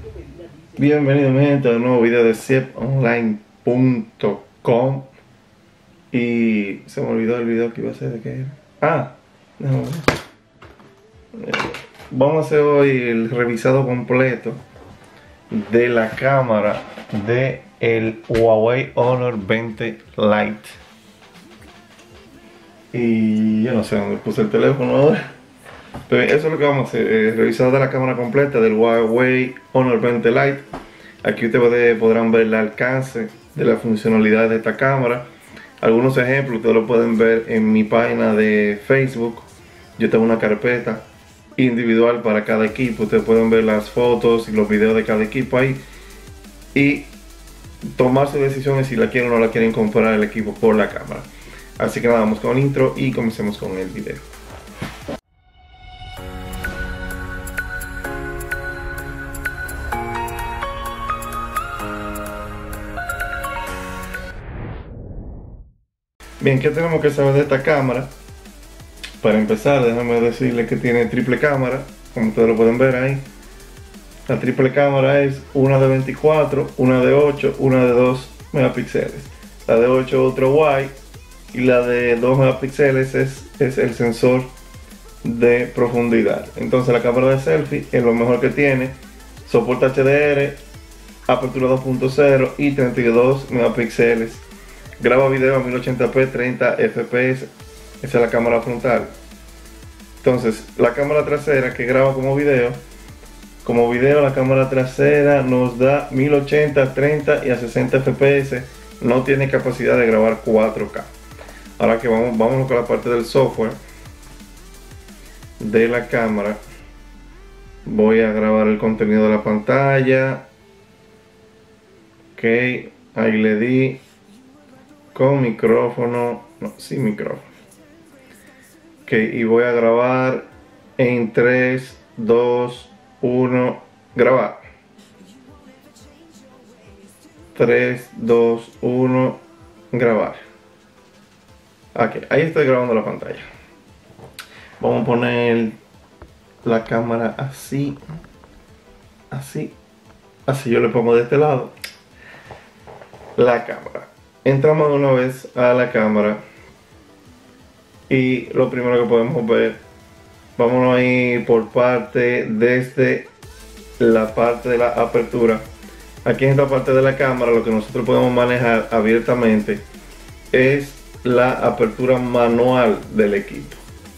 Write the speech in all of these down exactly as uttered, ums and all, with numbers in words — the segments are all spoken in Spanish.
Bienvenido mi gente a un nuevo video de zip online punto com. Y se me olvidó el video que iba a hacer de qué era. Ah, déjame ver. Eh, Vamos a hacer hoy el revisado completo de la cámara de el Huawei Honor veinte Lite. Y yo no sé dónde puse el teléfono ahora. Pero eso es lo que vamos a hacer, eh, revisado de la cámara completa del Huawei Honor veinte Lite. Aquí ustedes podrán ver el alcance de la funcionalidad de esta cámara. Algunos ejemplos ustedes lo pueden ver en mi página de Facebook. Yo tengo una carpeta individual para cada equipo. Ustedes pueden ver las fotos y los videos de cada equipo ahí y tomar sus decisiones si la quieren o no la quieren comprar el equipo por la cámara. Así que nada, vamos con el intro y comencemos con el video. Bien, ¿qué tenemos que saber de esta cámara? Para empezar, déjenme decirles que tiene triple cámara, como ustedes lo pueden ver ahí. La triple cámara es una de veinticuatro, una de ocho, una de dos megapíxeles. La de ocho ultra wide y la de dos megapíxeles es, es el sensor de profundidad. Entonces la cámara de selfie es lo mejor que tiene. Soporta H D R, apertura dos punto cero y treinta y dos megapíxeles. Graba video a mil ochenta p, treinta F P S. Esa es la cámara frontal. Entonces, la cámara trasera que graba como video, como video la cámara trasera nos da mil ochenta, treinta y a sesenta F P S. No tiene capacidad de grabar cuatro K. Ahora que vamos, vamos con la parte del software de la cámara. Voy a grabar el contenido de la pantalla. Ok, ahí le di. Con micrófono, no, sin micrófono. Ok, y voy a grabar en tres, dos, uno, grabar. tres, dos, uno, grabar. Ok, ahí estoy grabando la pantalla. Vamos a poner la cámara así. Así. Así yo le pongo de este lado la cámara. Entramos de una vez a la cámara y lo primero que podemos ver, vámonos ahí por parte, desde la parte de la apertura. Aquí en esta parte de la cámara lo que nosotros podemos manejar abiertamente es la apertura manual del equipo.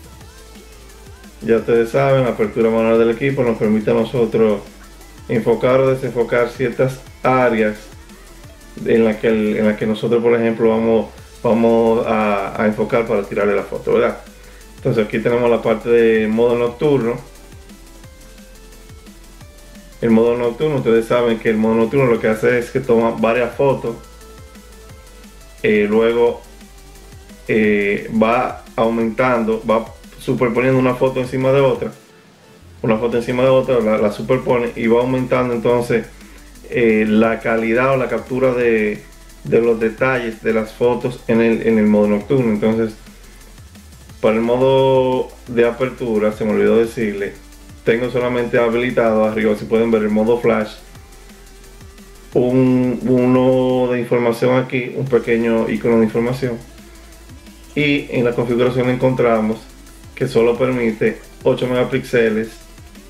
Ya ustedes saben, la apertura manual del equipo nos permite a nosotros enfocar o desenfocar ciertas áreas en la que, en la que nosotros, por ejemplo, vamos, vamos a, a enfocar para tirarle la foto, ¿verdad? Entonces aquí tenemos la parte de modo nocturno. El modo nocturno, ustedes saben que el modo nocturno lo que hace es que toma varias fotos, eh, luego eh, va aumentando, va superponiendo una foto encima de otra, una foto encima de otra, la, la superpone y va aumentando entonces Eh, la calidad o la captura de, de los detalles de las fotos en el, en el modo nocturno. Entonces, para el modo de apertura, se me olvidó decirle, tengo solamente habilitado arriba, si pueden ver, el modo flash, un, uno de información aquí, un pequeño icono de información, y en la configuración encontramos que solo permite ocho megapíxeles.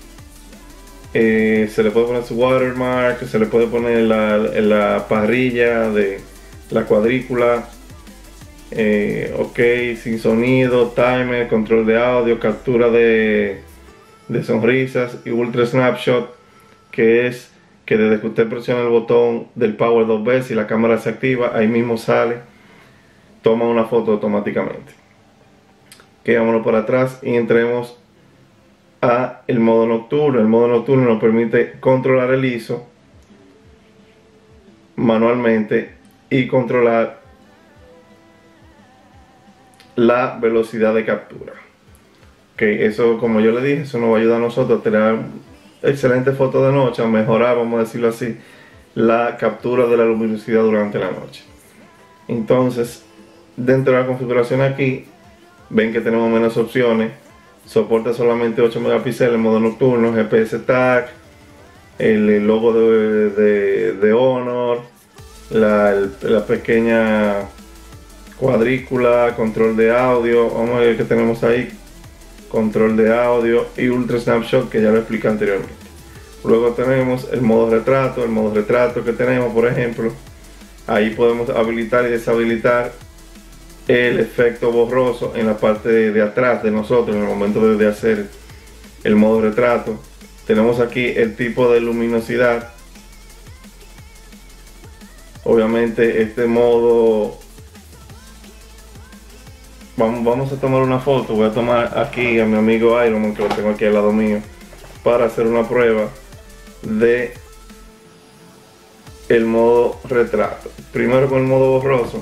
Eh, se le puede poner su watermark, se le puede poner la, la parrilla de la cuadrícula, eh, ok, sin sonido, timer, control de audio, captura de, de sonrisas y ultra snapshot, que es que desde que usted presiona el botón del power dos veces y la cámara se activa, ahí mismo sale, toma una foto automáticamente. Ok, vámonos por atrás y entremos a el modo nocturno. El modo nocturno nos permite controlar el I S O manualmente y controlar la velocidad de captura. Que eso, como yo le dije, eso nos va a ayudar a nosotros a tener excelentes fotos de noche, a mejorar, vamos a decirlo así, la captura de la luminosidad durante la noche. Entonces, dentro de la configuración aquí, ven que tenemos menos opciones. Soporta solamente ocho megapíxeles en modo nocturno, G P S tag, el, el logo de, de, de Honor, la, el, la pequeña cuadrícula, control de audio, vamos a ver qué tenemos ahí, control de audio y ultra snapshot, que ya lo expliqué anteriormente. Luego tenemos el modo retrato, el modo retrato que tenemos, por ejemplo, ahí podemos habilitar y deshabilitar el efecto borroso en la parte de, de atrás de nosotros en el momento de, de hacer el modo retrato. Tenemos aquí el tipo de luminosidad. Obviamente este modo, vamos, vamos a tomar una foto. Voy a tomar aquí a mi amigo Ironman, que lo tengo aquí al lado mío, para hacer una prueba de el modo retrato. Primero con el modo borroso,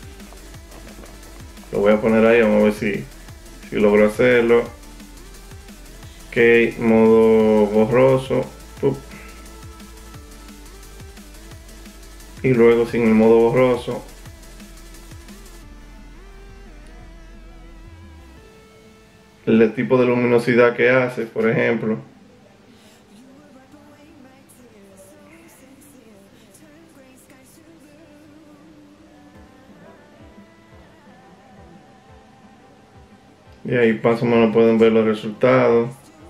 lo voy a poner ahí, vamos a ver si, si logro hacerlo. Ok, modo borroso. Up. Y luego sin el modo borroso. El tipo de luminosidad que hace, por ejemplo. Y ahí más o menos pueden ver los resultados.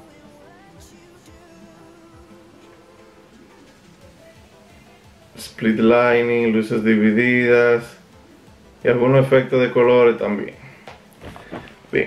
Split lining, luces divididas y algunos efectos de colores también. Bien,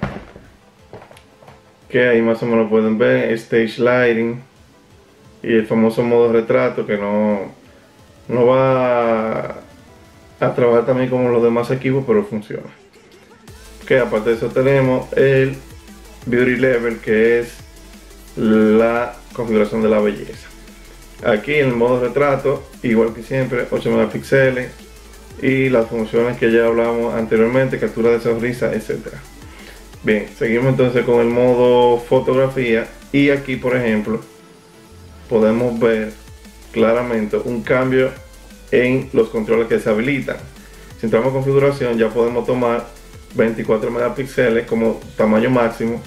que ahí más o menos pueden ver stage lighting y el famoso modo retrato, que no, no va a trabajar también como los demás equipos, pero funciona. Que aparte de eso tenemos el beauty level, que es la configuración de la belleza. Aquí en el modo retrato, igual que siempre, ocho megapíxeles y las funciones que ya hablamos anteriormente, captura de sonrisa, etcétera. Bien, seguimos entonces con el modo fotografía y aquí, por ejemplo, podemos ver claramente un cambio en los controles que se habilitan. Si entramos a configuración, ya podemos tomar veinticuatro megapíxeles como tamaño máximo.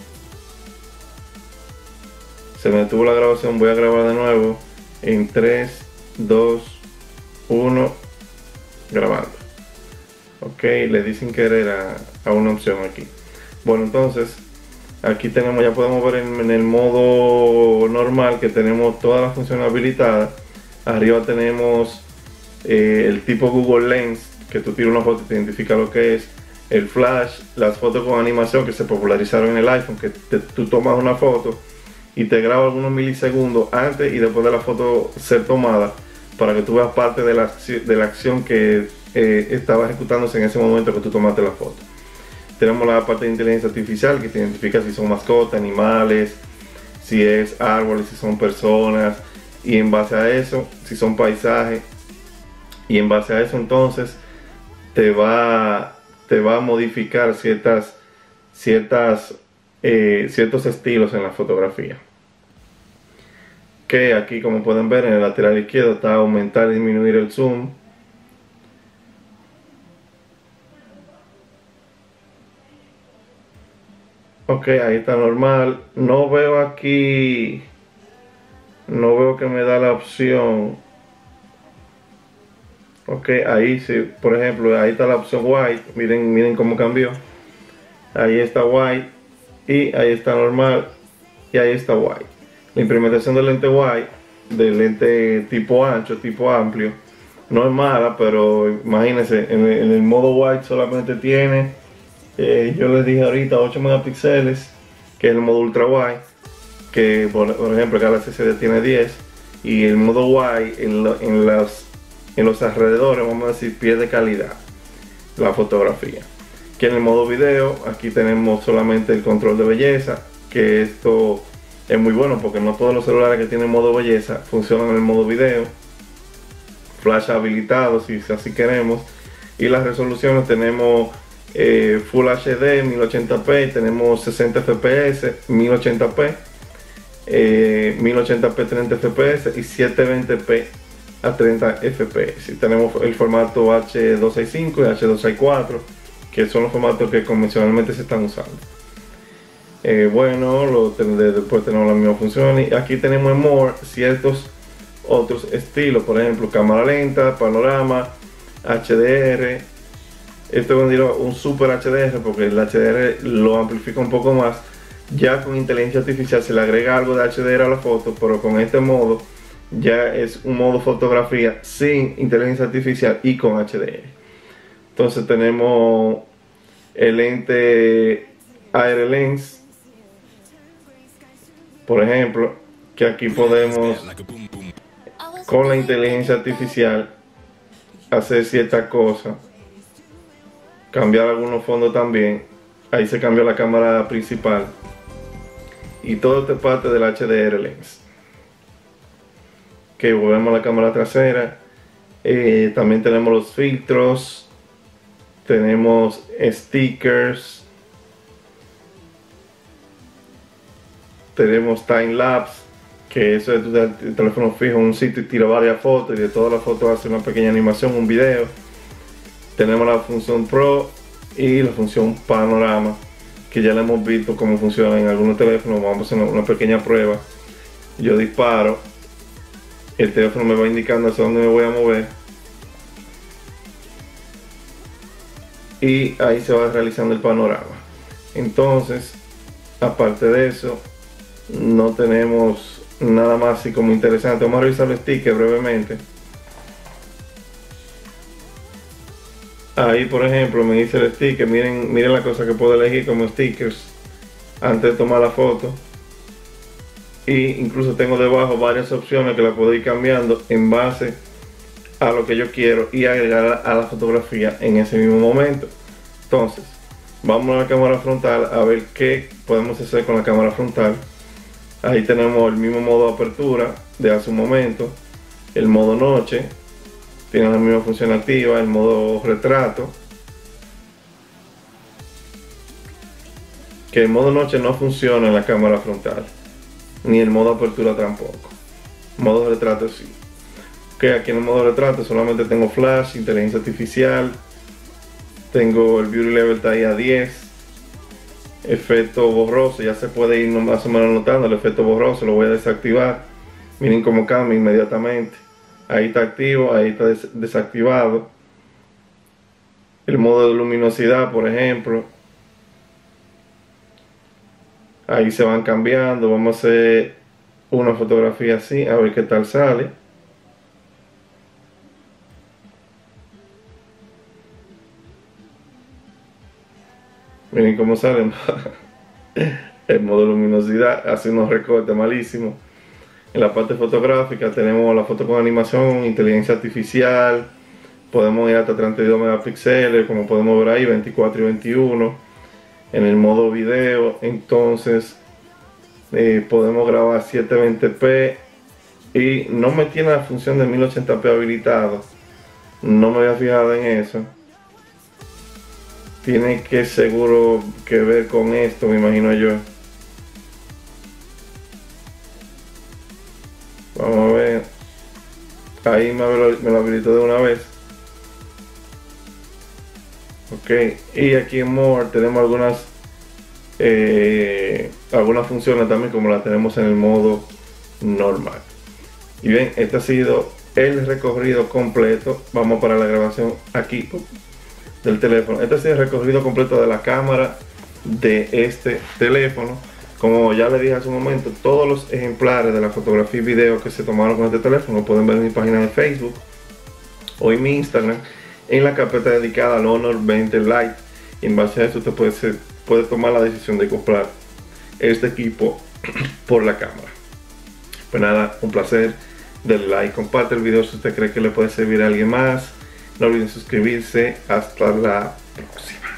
Se me detuvo la grabación, voy a grabar de nuevo en tres, dos, uno, grabando. Ok, le di sin querer a, a una opción aquí. Bueno, entonces aquí tenemos, ya podemos ver en, en el modo normal que tenemos todas las funciones habilitadas. Arriba tenemos eh, el tipo Google Lens, que tú tiras una foto y te identifica lo que es. El flash, las fotos con animación que se popularizaron en el iPhone, que te, tú tomas una foto y te graba algunos milisegundos antes y después de la foto ser tomada, para que tú veas parte de la, de la acción que eh, estaba ejecutándose en ese momento que tú tomaste la foto. Tenemos la parte de inteligencia artificial, que te identifica si son mascotas, animales, si es árboles, si son personas, y en base a eso, si son paisajes, y en base a eso entonces te va te va a modificar ciertas, ciertas, eh, ciertos estilos en la fotografía. Que aquí, como pueden ver, en el lateral izquierdo está aumentar y disminuir el zoom. Ok, ahí está normal. No veo aquí, no veo que me da la opción. Ok, ahí sí, por ejemplo, ahí está la opción white. Miren, miren cómo cambió. Ahí está white y ahí está normal y ahí está white. La implementación del lente white, del lente tipo ancho, tipo amplio, no es mala, pero imagínense, en el, en el modo white solamente tiene, eh, yo les dije ahorita, ocho megapíxeles, que es el modo ultra wide, que por, por ejemplo el Galaxy S diez tiene diez, y el modo wide en, lo, en las en los alrededores, vamos a decir, pierde calidad la fotografía. Que en el modo video, aquí tenemos solamente el control de belleza, que esto es muy bueno porque no todos los celulares que tienen modo belleza funcionan en el modo video. Flash habilitado si así queremos. Y las resoluciones tenemos eh, Full H D mil ochenta p, tenemos sesenta F P S, mil ochenta p, eh, mil ochenta p treinta F P S y setecientos veinte p a treinta F P S. Y tenemos el formato H doscientos sesenta y cinco y H doscientos sesenta y cuatro, que son los formatos que convencionalmente se están usando. eh, bueno, lo, después tenemos la misma función. Y aquí tenemos en More ciertos otros estilos, por ejemplo, cámara lenta, panorama, H D R. Esto es un super H D R porque el H D R lo amplifica un poco más. Ya con inteligencia artificial se le agrega algo de H D R a la foto, pero con este modo ya es un modo fotografía sin inteligencia artificial y con H D R. Entonces tenemos el lente Air Lens, por ejemplo, que aquí podemos con la inteligencia artificial hacer ciertas cosas, cambiar algunos fondos también. Ahí se cambió la cámara principal y todo esto es parte del H D R Lens. Que volvemos a la cámara trasera. Eh, también tenemos los filtros, tenemos stickers, tenemos time lapse, que eso es el teléfono fijo en un sitio y tira varias fotos y de todas las fotos hace una pequeña animación, un video. Tenemos la función Pro y la función Panorama, que ya la hemos visto cómo funciona en algunos teléfonos. Vamos a hacer una, una pequeña prueba. Yo disparo, el teléfono me va indicando hacia dónde me voy a mover y ahí se va realizando el panorama. Entonces, aparte de eso, no tenemos nada más así como interesante. Vamos a revisar los stickers brevemente. Ahí, por ejemplo, me dice el sticker. Miren, miren la cosa que puedo elegir como stickers antes de tomar la foto. Y incluso tengo debajo varias opciones que la puedo ir cambiando en base a lo que yo quiero y agregar a la fotografía en ese mismo momento. Entonces, vamos a la cámara frontal a ver qué podemos hacer con la cámara frontal. Ahí tenemos el mismo modo de apertura de hace un momento, el modo noche, tiene la misma función activa, el modo retrato, que el modo noche no funciona en la cámara frontal, ni el modo apertura tampoco. Modo retrato sí. Que aquí en el modo retrato solamente tengo flash, inteligencia artificial, tengo el beauty level está ahí a diez, efecto borroso, ya se puede ir más o menos notando el efecto borroso. Lo voy a desactivar. Miren cómo cambia inmediatamente. Ahí está activo, ahí está des desactivado. El modo de luminosidad, por ejemplo, ahí se van cambiando. Vamos a hacer una fotografía así, a ver qué tal sale. Miren cómo sale. El modo de luminosidad hace unos recortes malísimos. En la parte fotográfica tenemos la foto con animación, inteligencia artificial. Podemos ir hasta treinta y dos megapíxeles, como podemos ver ahí, veinticuatro y veintiuno. En el modo video, entonces eh, podemos grabar setecientos veinte p y no me tiene la función de mil ochenta p habilitado. No me había fijado en eso. Tiene que seguro que ver con esto, me imagino yo. Vamos a ver. Ahí me lo, me lo habilitó de una vez. Ok. Y aquí en More tenemos algunas eh, algunas funciones también, como las tenemos en el modo normal. Y bien, este ha sido el recorrido completo. Vamos para la grabación aquí del teléfono. Este ha sido el recorrido completo de la cámara de este teléfono. Como ya les dije hace un momento, todos los ejemplares de la fotografía y video que se tomaron con este teléfono pueden ver en mi página de Facebook o en mi Instagram, en la carpeta dedicada al Honor veinte Lite. Y en base a eso usted puede, ser, puede tomar la decisión de comprar este equipo por la cámara. Pues nada, un placer. Denle like, comparte el video si usted cree que le puede servir a alguien más. No olviden suscribirse. Hasta la próxima.